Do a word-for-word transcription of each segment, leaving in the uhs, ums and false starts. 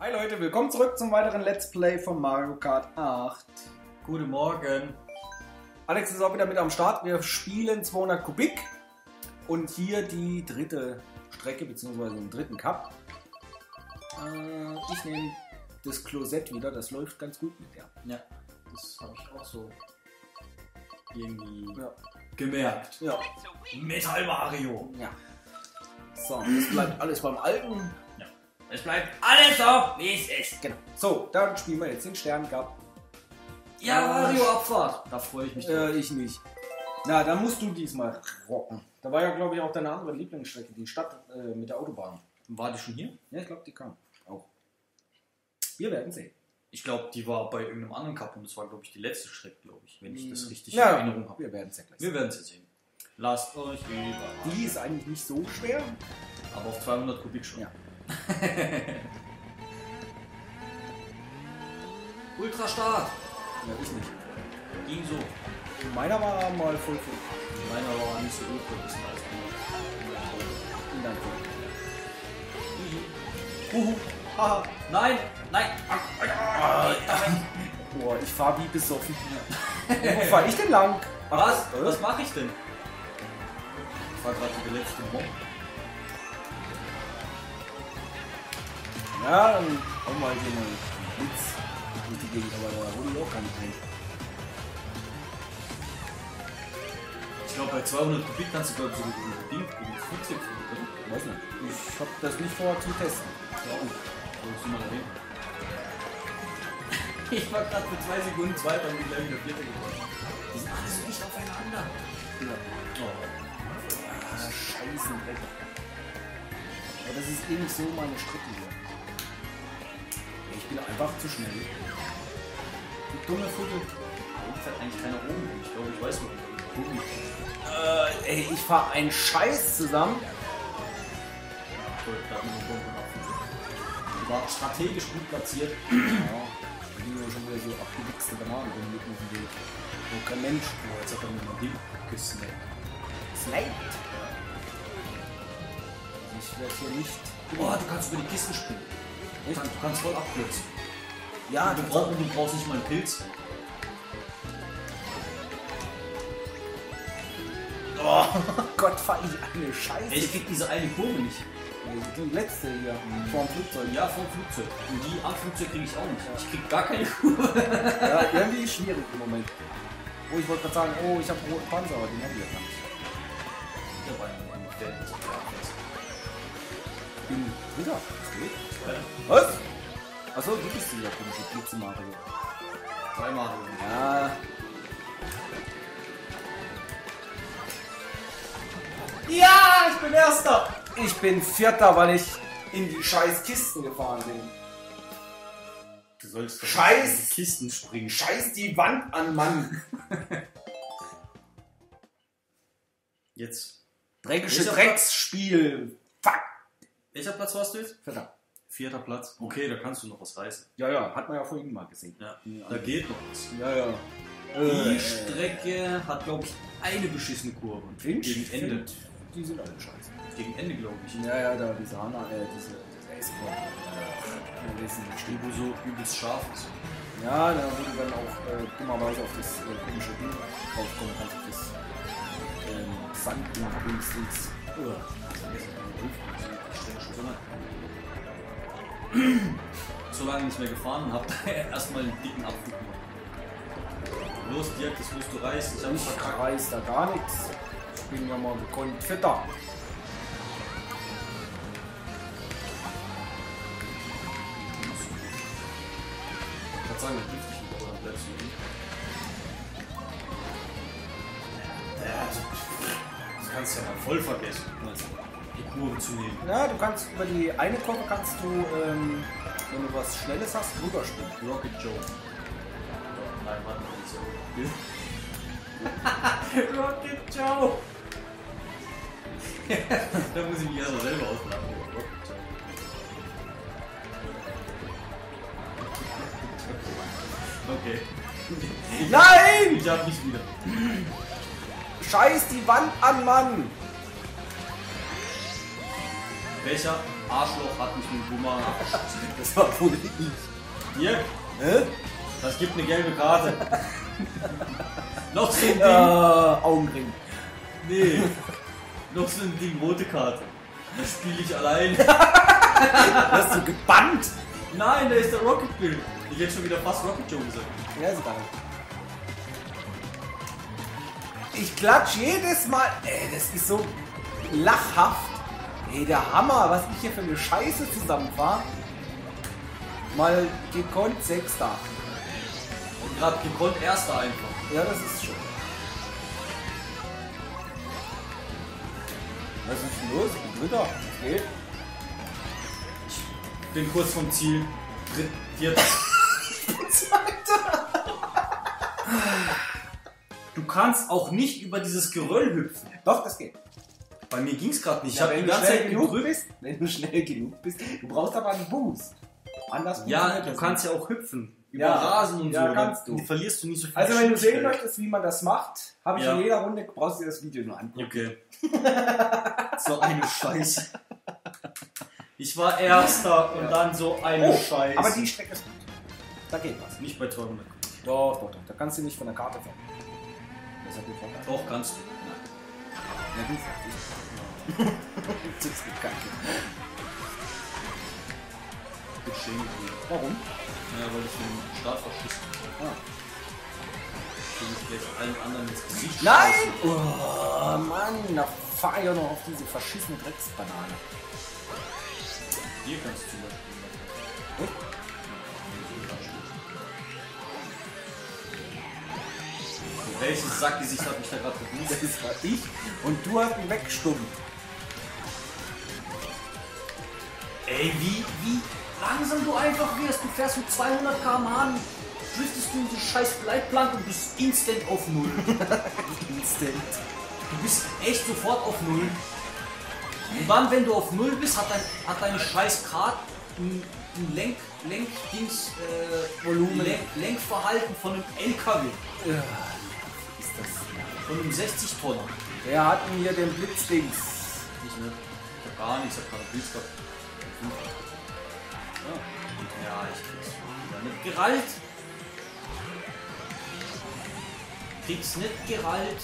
Hi Leute, willkommen zurück zum weiteren Let's Play von Mario Kart acht. Guten Morgen. Alex ist auch wieder mit am Start. Wir spielen zweihundert Kubik und hier die dritte Strecke bzw. den dritten Cup. Äh, ich nehme das Klosett wieder, das läuft ganz gut mit der. Ja, das habe ich auch so irgendwie Ja. gemerkt. Ja. Metal Mario. Ja. So, das bleibt alles beim Alten. Ja. Es bleibt alles so, wie es ist. Genau. So, dann spielen wir jetzt den Stern Cup. Ja, Mario Abfahrt. Da freue ich mich drauf. Äh, ich nicht. Na, dann musst du diesmal rocken. Da war ja, glaube ich, auch deine andere Lieblingsstrecke, die Stadt äh, mit der Autobahn. War die schon hier? Ja, ich glaube, die kam auch. Wir werden sehen. Ich glaube, die war bei irgendeinem anderen Cup und das war, glaube ich, die letzte Strecke, glaube ich, wenn ich das richtig ja, in Erinnerung habe. Wir werden es ja gleich Wir werden es sehen. Lasst euch lieber. Die ist eigentlich nicht so schwer. Aber auf zweihundert Kubik schon. Ja. Ultra stark. Ja, ich nicht. Ging so. Meiner war mal voll voll. Meiner war nicht so ultra bis als In deinem Fall. Uhu. Haha. Nein, nein. Boah, ich fahr wie besoffen. Wo fahr ich denn lang? Ach, Was? äh? Was mache ich denn? Ich war gerade der letzte Bomb. Ja, dann hauen wir halt hier mal einen Blitz durch die Gegend, aber da hole ich auch gar nicht rein. Ich glaube, bei zweihundert Kubik kannst du, glaube ich, so ein Ding gegen das Flugzeug fliegen. Weiß nicht. Ich hab das nicht vor zu testen. Ja, oh. So, ist mal dahin. Ich war gerade für zwei Sekunden Zweiter und bin gleich wieder Vierter geworden. Die sind alle so dicht aufeinander. Ja. Oh. Ah, scheiße, Dreck. Aber das ist eh nicht so meine Strecke hier. Ich bin einfach zu schnell. Du dumme Vogel. Da liegt halt eigentlich keiner oben. Ich glaube, ich weiß, wo ich bin. Äh, ey, ich fahr einen Scheiß zusammen. Ich wollte gerade nur Bomben abfinden. Die war strategisch gut platziert. Ja, da liegen ja schon wieder so abgewichste Bananen rum mitten auf dem Weg. Wo kein Mensch. Oh, jetzt hat er mir mal hingesnappt. Sniped. Ich werde hier nicht. Oh, du kannst über die Kisten springen. Du kannst, du kannst voll abkürzen. Ja, du, brauchst, du brauchst nicht mal einen Pilz. Oh Gott, fahr ich eine Scheiße. Ich krieg diese eine Kurve nicht. Die letzte hier, mhm. Vorm Flugzeug. Ja, vom Flugzeug. Und die am Flugzeug kriege ich auch nicht. Ich krieg gar keine Kurve. Ja, irgendwie schwierig im Moment. Oh, ich wollte gerade sagen, oh, ich habe einen roten Panzer, aber den haben wir ja gar nicht. Der war ja nur angefällt. Ich bin Dritter. Ja. Was? Achso, du bist dieser komische Blitze Mario. Drei Mario. Ja. Ja, ich bin Erster. Ich bin Vierter, weil ich in die scheiß Kisten gefahren bin. Du sollst doch Scheiß! in die Kisten springen. Scheiß die Wand an, Mann. Jetzt. Dreckische Welcher Drecksspiel. Fuck. Welcher Platz warst du jetzt? Vierter. Vierter Platz. Okay, da kannst du noch was reißen. Ja, ja, hat man ja vorhin mal gesehen. Ja, da geht noch was. Ja, ja. Die Äh, Strecke hat, glaube ich, eine beschissene Kurve. Finch? Gegen Ende. Finch, die sind alle scheiße. Gegen Ende, glaube ich. Ja, ja, da diese Hanna, äh, diese, diese Ace-Pop. Ja, wissen nicht. Die, wo so übelst scharf ist. Ja, da wo du dann auch äh, dummerweise auf das äh, komische Ding draufkommen kannst, auf das ähm, Sandding, Dings, Dings. Uah, vergessen, Die Strecke schon immer. So lange nicht mehr gefahren und hab da erstmal einen dicken Abflug gemacht. Los, Dirk, das musst du reißen. Ich hab ich verkackt. reiß da gar nichts. Ich bin ja mal gekonnt Vierter. Ich kann sagen, dann trifft dich nicht, aber dann bleibst du nicht. Das kannst du ja mal voll vergessen, die Kurve zu nehmen. Ja, du kannst über die eine Kurve kannst du, ähm, wenn du was Schnelles hast, rüberspringen. Rocket Joe. Nein, warte mal, nicht so. Rocket Joe! Da muss ich mich erstmal selber auslachen. Rocket Joe. Okay. Nein! Ich hab mich wieder. Scheiß die Wand an, Mann! Welcher Arschloch hat mich mit Boomer. Das war wohl ich. Hier, Hä? das gibt eine gelbe Karte. Noch so ein Ding. Äh, Augenring. Nee. Noch so ein Ding, rote Karte. Das spiele ich allein. Hast du gebannt? Nein, da ist der Rocket Bill. Ich hätte schon wieder fast Rocket Joe gesagt. Ja, ist egal. Ich klatsch jedes Mal. Ey, das ist so lachhaft. Ey, der Hammer, was ich hier für eine Scheiße zusammenfahre. Mal gekonnt Sechster. Und gerade gekonnt Erster einfach. Ja, das ist schon. Was ist denn los? Ich bin Dritter. Was geht? Ich bin kurz vom Ziel. Dritt, vierter. Zweiter. Du kannst auch nicht über dieses Geröll hüpfen. Doch, das geht. Bei mir ging es gerade nicht. Ich Ja, habe wenn die du ganze schnell Zeit genug gedrückt. bist, wenn du schnell genug bist, du brauchst aber einen Boost. Anders Ja, funktioniert du das kannst ja auch hüpfen. Über Ja, Rasen und ja, so. kannst Dann du. verlierst du nicht so viel. Also wenn du sehen Geschwindigkeit. möchtest, wie man das macht, habe ich Ja. in jeder Runde, brauchst du dir das Video nur angucken. Okay. So eine Scheiße. Ich war Erster und Ja. dann so eine Oh, Scheiße. aber die Strecke ist gut. Da geht was. Nicht bei zweihundert. Doch, doch, doch. Da kannst du nicht von der Karte fahren. Das hat den Vorteil. Doch, kannst du. Ja, du sagst ich. Das ist kacke. Geschenkt. Warum? Ja, weil ich den Start verschissen. Ah. will ich vielleicht allen anderen ins Gesicht Nein! scheißen. Oh Mann, da fahr ich auch noch auf diese verschissene Drecksbanane. Hier kannst du zum Beispiel was Echt? Welches Sackgesicht hat mich da gerade verbucht? Das war ich und du hast ihn weggestummt. Ey, wie, wie langsam du einfach wirst. Du fährst mit zweihundert Kilometer pro Stunde, driftest du in die scheiß Leitplanke und bist instant auf Null. Instant. Du bist echt sofort auf Null. Und dann, wenn du auf Null bist, hat dein, hat dein scheiß Kart ein, ein Lenk, Lenkdings, äh, Volumen. Lenk, Lenkverhalten von einem L K W. Ja, ist das. Von einem sechzig Tonner. Wer hat denn hier den Blitzdings? Ich ne? Ich hab gar nichts, ich hab gerade Blitz gehabt. Ja, ich krieg's wieder nicht gerallt. Krieg's nicht gerallt.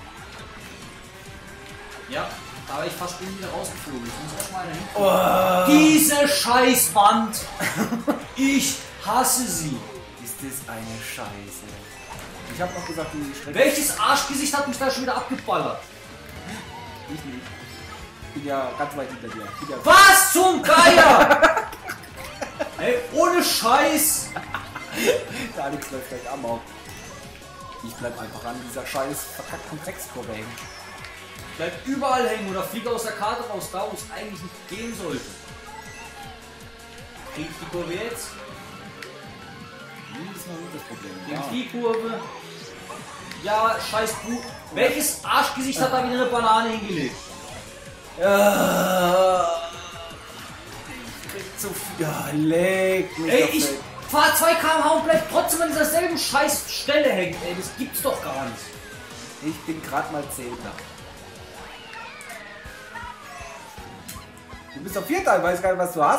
Ja, da war ich fast schon wieder rausgeflogen. Ich muss erst mal dahin. Oh. Diese Scheißwand! Ich hasse sie! Ist das eine Scheiße. Ich hab noch gesagt, die Strecke. Welches Arschgesicht hat mich da schon wieder abgeballert? Ich nicht. Ich bin ja ganz weit hinter dir. Ich bin ja Was zum Geier! Ey, ohne Scheiß! Der Alex läuft gleich am auf. Ich bleib einfach an dieser scheiß verkackten Dreckskurve hängen. Bleib überall hängen oder fliege aus der Karte raus, da wo es eigentlich nicht gehen sollte. Krieg ich die Kurve jetzt? Das ist noch nicht das Problem. Krieg Ja. ich die Kurve? Ja, scheiß Bu. Welches Arschgesicht hat da wieder eine Banane hingelegt? Ja. Ich krieg zu viel. Ja, leg mich Ey, doch ich weg. fahr zwei Kilometer pro Stunde und bleib trotzdem an dieser selben scheiß Stelle hängen. Ey, das gibt's doch gar nicht. Ich bin gerade mal Zehnter. Du bist auf Vierter, ich weiß gar nicht, was du hast.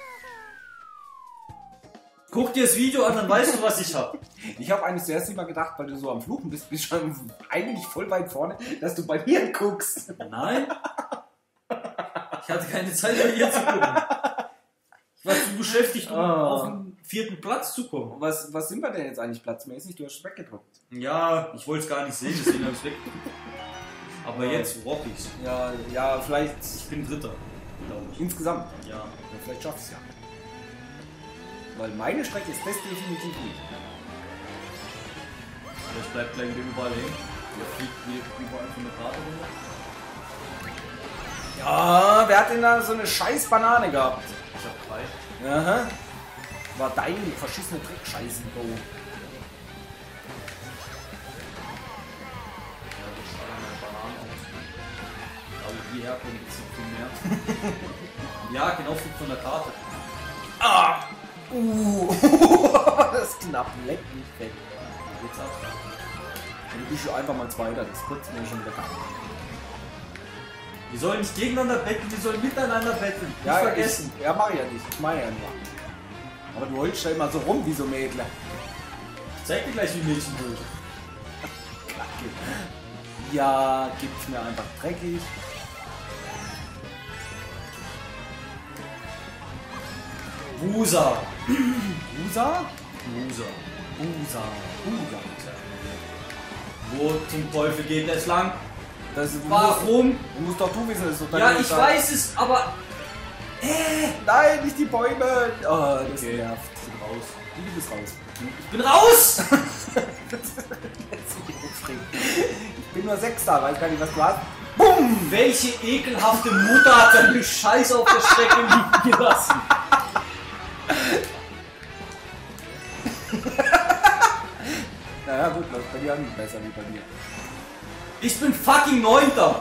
Guck dir das Video an, dann weißt du, was ich hab. Ich habe eigentlich zuerst immer gedacht, weil du so am Fluchen bist, bist schon eigentlich voll weit vorne, dass du bei mir guckst. Nein. Ich hatte keine Zeit, bei ihr zu gucken. Ich war zu beschäftigt, um Ah. auf den vierten Platz zu kommen. Was, was sind wir denn jetzt eigentlich platzmäßig? Du hast weggedrückt. Ja, ich wollte es gar nicht sehen, deswegen habe ich es weggedrückt. Aber jetzt rock ich's. Ja, ja, vielleicht Ich bin Dritter, glaube ich. insgesamt. Ja. Ja, vielleicht schaffst du es ja. Weil meine Strecke ist das definitiv nicht. Vielleicht bleibt gleich wieder überall hängen. Der fliegt wieder überall von der Karte runter. Ja, wer hat denn da so eine scheiß Banane gehabt? Ich hab drei. Aha. War dein verschissene Dreckscheißen, Bro. Ja, wir schlagen meine Bananen aus. Aber hierher kommt jetzt noch viel mehr. Ja, genau, fliegt von der Karte. Ah! Uh! Das ist knapp, leck mich weg. Jetzt ab. Dann bist du einfach mal Zweiter, das kurz mir schon wieder gar nicht. Wir sollen nicht gegeneinander betteln, wir sollen miteinander betteln. Nicht Ja, vergessen. Ich, ja, mach ich ja nicht. Ich mach ja nicht. Aber du holst ja immer so rum wie so Mädler. Ich zeig dir gleich, wie Mädchen holt. Ja, gibt's mir einfach dreckig. Wusa. Usa? Wusa. Usa. Usa. Wo zum Teufel geht es lang? Das ist, Warum? Du musst doch du wissen, das ist doch Ja, deine ich Sache. weiß es, aber... Äh, Nein, nicht die Bäume. Oh, das Okay. nervt. Ich bin raus. Du bist raus. ich bin raus! Ich bin nur Sechster, weiß gar nicht, was du hast. Bumm! Welche ekelhafte Mutter hat seine Scheiße auf der Strecke liegen gelassen? Naja, gut, läuft bei dir auch nicht besser wie bei mir. Ich bin fucking Neunter!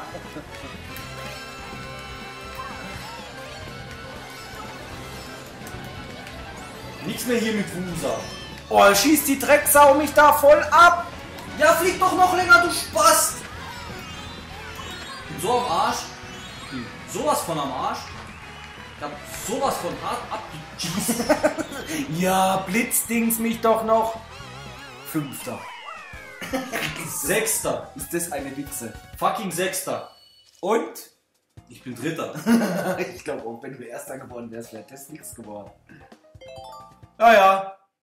Nichts mehr hier mit Wusa. Oh, schießt die Drecksau mich da voll ab! Ja, flieg doch noch länger, du Spast! Bin so am Arsch. Bin sowas von am Arsch. Ich hab sowas von hart abgecheast. Ja, blitzdings mich doch noch. Fünfter. Sechster. Ist das eine Wichse? Fucking Sechster. Und? Ich bin Dritter. Ich glaube, auch wenn du Erster geworden wärst, wäre das nichts geworden. Naja,